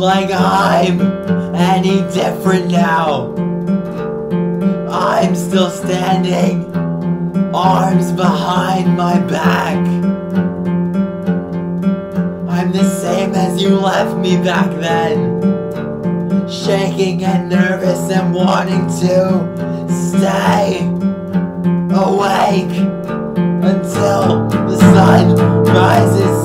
like I'm any different now. I'm still standing, arms behind my back. I'm the same as you left me back then, shaking and nervous and wanting to stay awake until the sun rises